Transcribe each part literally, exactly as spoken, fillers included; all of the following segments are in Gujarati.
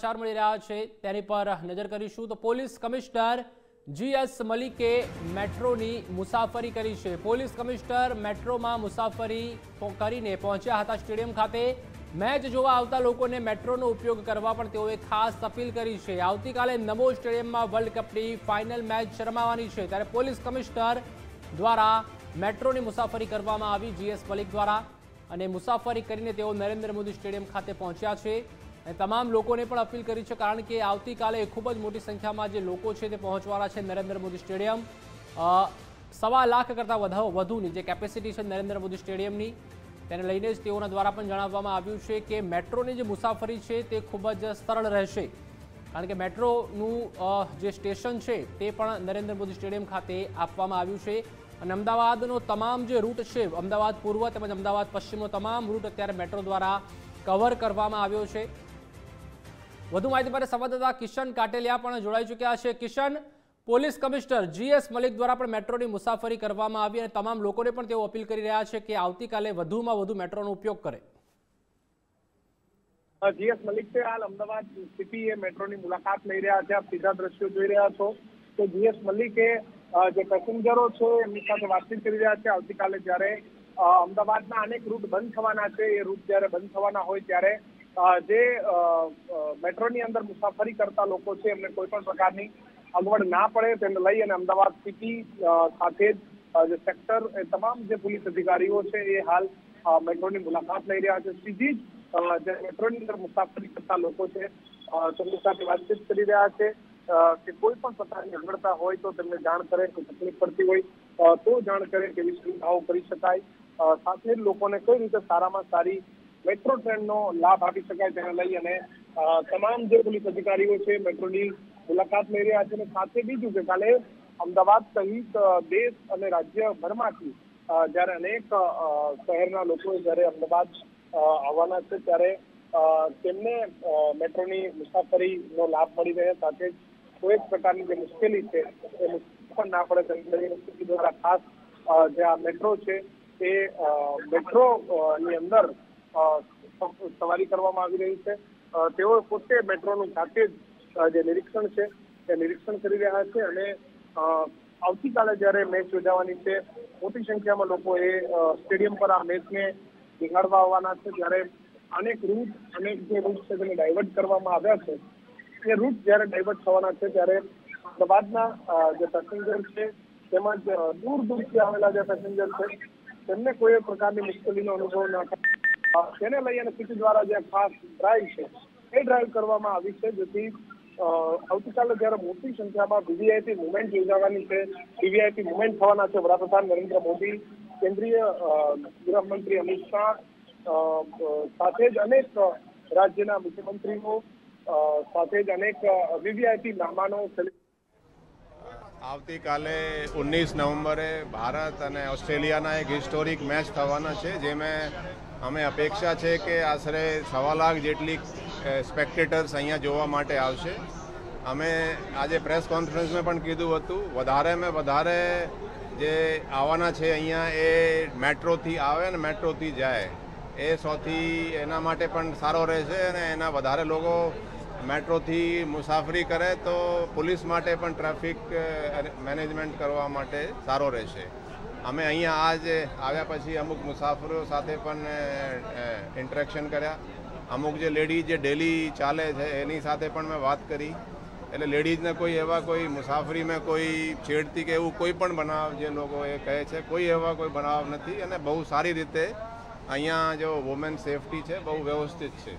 સમાચાર મળી રહ્યા છે તેની પર નજર કરીશું તો પોલીસ કમિશનર જીએસ મલિકે મેટ્રોની મુસાફરી કરી છે। પોલીસ કમિશનર મેટ્રોમાં મુસાફરી કરીને પહોંચ્યા હતા સ્ટેડિયમ ખાતે। મેચ જોવા આવતા લોકોને મેટ્રોનો ઉપયોગ કરવા પણ તેઓએ ખાસ અપીલ કરી છે। આવતીકાલે નમો સ્ટેડિયમમાં વર્લ્ડ કપની ફાઇનલ મેચ રમાવાની છે ત્યારે પોલીસ કમિશનર દ્વારા મેટ્રોની મુસાફરી કરવામાં આવી જીએસ મલિક દ્વારા અને મુસાફરી કરીને તેઓ નરેન્દ્ર મોદી સ્ટેડિયમ ખાતે પહોંચ્યા છે અને તમામ લોકોને પણ અપીલ કરી છે કારણ કે આવતીકાલે ખૂબ જ મોટી સંખ્યામાં જે લોકો છે તે પહોંચવાના છે નરેન્દ્ર મોદી સ્ટેડિયમ। સવા લાખ કરતાં વધુની જે કેપેસિટી છે નરેન્દ્ર મોદી સ્ટેડિયમની તેને લઈને જ તેઓના દ્વારા પણ જણાવવામાં આવ્યું છે કે મેટ્રોની જે મુસાફરી છે તે ખૂબ જ સરળ રહેશે કારણ કે મેટ્રોનું જે સ્ટેશન છે તે પણ નરેન્દ્ર મોદી સ્ટેડિયમ ખાતે આપવામાં આવ્યું છે અને અમદાવાદનો તમામ જે રૂટ છે અમદાવાદ પૂર્વ તેમજ અમદાવાદ પશ્ચિમનો તમામ રૂટ અત્યારે મેટ્રો દ્વારા કવર કરવામાં આવ્યો છે। વધુ માહિતી માટે સંવાદદાતા કિશન કાટેલિયા પણ જોડાઈ ચૂક્યા છે। Kishan, police commissioner GS Malik દ્વારા પણ મેટ્રોની મુસાફરી કરવામાં આવી અને તમામ લોકોને પણ તેઓ અપીલ કરી રહ્યા છે કે આવતીકાલે વધુમાં વધુ મેટ્રોનો ઉપયોગ કરે। જીએસ મલિક છે હાલ અમદાવાદ સિટી એ મેટ્રોની મુલાકાત લઈ રહ્યા છે। આપ સીધા દ્રશ્યો જોઈ રહ્યા છો તો જીએસ મલિકે જે પેસેન્જરો છે એમની સાથે વાતચીત કરી રહ્યા છે। આવતીકાલે જ્યારે અમદાવાદના અનેક રૂટ બંધ થવાના છે એ રૂટ જ્યારે બંધ થવાના હોય ત્યારે જે મેટ્રોની અંદર મુસાફરી કરતા લોકો છે એમને કોઈ પણ પ્રકારની અગવડ ના પડે તેને લઈ અને અમદાવાદ સિટી સાથે જ જે સેક્ટર એ તમામ જે પોલીસ અધિકારીઓ છે એ હાલ મેટ્રોની મુલાકાત લઈ રહ્યા છે। સીધી જ જે મેટ્રોની અંદર મુસાફરી કરતા લોકો છે તેમની સાથે વાતચીત કરી રહ્યા છે કે કોઈ પણ પ્રકારની અગવડતા હોય તો તેમને જાણ કરે, કોઈ તકલીફ પડતી હોય તો જાણ કરે તેવી સુવિધાઓ કરી શકાય। સાથે જ લોકોને કઈ રીતે સારામાં સારી મેટ્રો ટ્રેનનો લાભ આપી શકાય તેને લઈ અને તમામ જે પોલીસ અધિકારીઓ છે મેટ્રોની મુલાકાત લઈ રહ્યા છે અને સાથે બીજું કે કાલે અમદાવાદ સહિત દેશ અને રાજ્યભરમાંથી જ્યારે અનેક શહેરના લોકો જ્યારે અમદાવાદ આવવાના છે ત્યારે તેમને મેટ્રોની મુસાફરીનો લાભ મળી રહે, સાથે જ કોઈ એક પ્રકારની જે મુશ્કેલી છે એ મુશ્કેલી પણ ના પડે તેની દ્વારા ખાસ જે આ મેટ્રો છે એ મેટ્રોની અંદર સવારી કરવામાં આવી રહી છે। તેઓ પોતે મેટ્રોનું જાતે જ જે નિરીક્ષણ છે એ નિરીક્ષણ કરી રહ્યા છે અને આવતીકાલે જ્યારે મેચ યોજાવાની છે મોટી સંખ્યામાં લોકો એ સ્ટેડિયમ પર આ મેચને નિહાળવા આવવાના છે ત્યારે અનેક રૂટ અનેક જે રૂટ છે તેને ડાયવર્ટ કરવામાં આવ્યા છે એ રૂટ જ્યારે ડાયવર્ટ થવાના છે ત્યારે અમદાવાદના જે પેસેન્જર છે તેમજ દૂર દૂરથી આવેલા જે પેસેન્જર છે તેમને કોઈ પ્રકારની મુશ્કેલીનો અનુભવ ન થાય તેને લઈ અને સિટી દ્વારા જે ખાસ ડ્રાઈવ છે એ ડ્રાઈવ કરવામાં આવી છે જેથી આવતીકાલે જ્યારે મોટી સંખ્યામાં વીવીઆઈપી મુવમેન્ટ યોજાવાની છે, વીવીઆઈપી મુવમેન્ટ થવાના છે। વડાપ્રધાન નરેન્દ્ર મોદી, કેન્દ્રીય ગૃહમંત્રી અમિત શાહ સાથે જ અનેક રાજ્યના મુખ્યમંત્રીઓ સાથે જ અનેક વીવીઆઈપી મહેમાનો આવતીકાલે ઓગણીસ નવેમ્બરે ભારત અને ઓસ્ટ્રેલિયાના એક હિસ્ટોરિક મેચ થવાના છે જેમાં અમે અપેક્ષા છે કે આશરે સવા લાખ જેટલી સ્પેક્ટેટર્સ અહીંયા જોવા માટે આવશે। અમે આજે પ્રેસ કોન્ફરન્સમાં પણ કીધું હતું વધારેમાં વધારે જે આવવાના છે અહીંયા એ મેટ્રોથી આવે ને મેટ્રોથી જાય એ સૌથી એના માટે પણ સારો રહેશે અને એના વધારે લોકો મેટ્રોથી મુસાફરી કરે તો પોલીસ માટે પણ ટ્રાફિક મેનેજમેન્ટ કરવા માટે સારો રહેશે। અમે અહીંયા આજ આવ્યા પછી અમુક મુસાફરો સાથે પણ ઇન્ટરેક્શન કર્યા, અમુક જે લેડીઝ જે ડેલી ચાલે છે એની સાથે પણ મેં વાત કરી એટલે લેડીઝને કોઈ એવા કોઈ મુસાફરીમાં કોઈ છેડતી કે એવું કોઈ પણ બનાવ જે લોકો એ કહે છે કોઈ એવા કોઈ બનાવ નથી અને બહુ સારી રીતે અહીંયા જો વુમેન સેફટી છે બહુ વ્યવસ્થિત છે।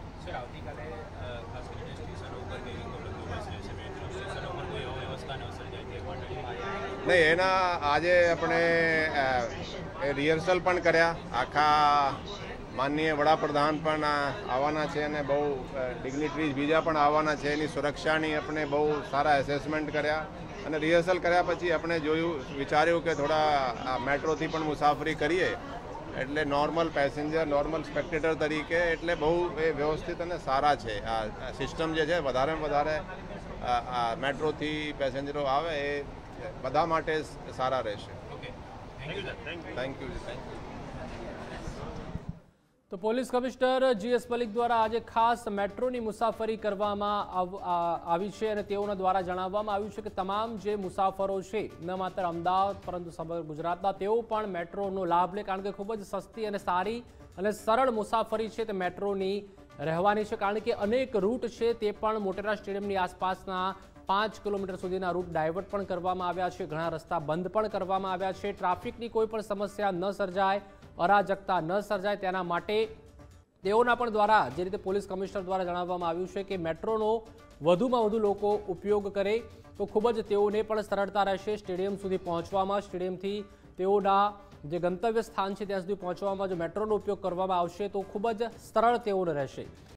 નહીં એના આજે આપણે રિહર્સલ પણ કર્યા, આખા માનનીય વડાપ્રધાન પણ આવવાના છે અને બહુ ડિગ્નિટરીઝ બીજા પણ આવવાના છે એની સુરક્ષાની આપણે બહુ સારા એસેસમેન્ટ કર્યા અને રિહર્સલ કર્યા પછી આપણે જોયું વિચાર્યું કે થોડા મેટ્રોથી પણ મુસાફરી કરીએ એટલે નોર્મલ પેસેન્જર નોર્મલ સ્પેક્ટેટર તરીકે એટલે બહુ એ વ્યવસ્થિત અને સારા છે આ સિસ્ટમ જે છે વધારેમાં વધારે મેટ્રોથી પેસેન્જરો આવે એ બધા માટે સારા રહેશે। Thank you thank you. તો પોલીસ કમિશનર જીએસ મલિક દ્વારા આજે ખાસ મેટ્રોની મુસાફરી કરવામાં આવ- આ- આવી છે અને તેઓના દ્વારા જણાવવામાં આવ્યું છે કે તમામ જે મુસાફરો છે ન માત્ર અમદાવાદ પરંતુ સમગ્ર ગુજરાતના તેઓ પણ મેટ્રોનો લાભ લે, કારણ કે ખૂબ જ સસ્તી અને સારી અને સરળ મુસાફરી છે તે મેટ્રોની રહેવાની છે, કારણ કે અનેક રૂટ છે તે પણ મોટેરા સ્ટેડિયમની આસપાસના પાંચ કિલોમીટર સુધીના રૂટ ડાયવર્ટ પણ કરવામાં આવ્યા છે, ઘણા રસ્તા બંધ પણ કરવામાં આવ્યા છે, ટ્રાફિકની કોઈ પણ સમસ્યા ન સર્જાય, અરાજકતા ન સર્જાય તેના માટે તેઓના પણ દ્વારા જે રીતે પોલીસ કમિશનર દ્વારા જણાવવામાં આવ્યું છે કે મેટ્રોનો વધુમાં વધુ લોકો ઉપયોગ કરે તો ખૂબ જ તેઓને પણ સરળતા રહેશે સ્ટેડિયમ સુધી પહોંચવામાં, સ્ટેડિયમથી તેઓના જે ગંતવ્ય સ્થાન છે ત્યાં સુધી પહોંચવામાં જો મેટ્રોનો ઉપયોગ કરવામાં આવશે તો ખૂબ જ સરળ તેઓને રહેશે।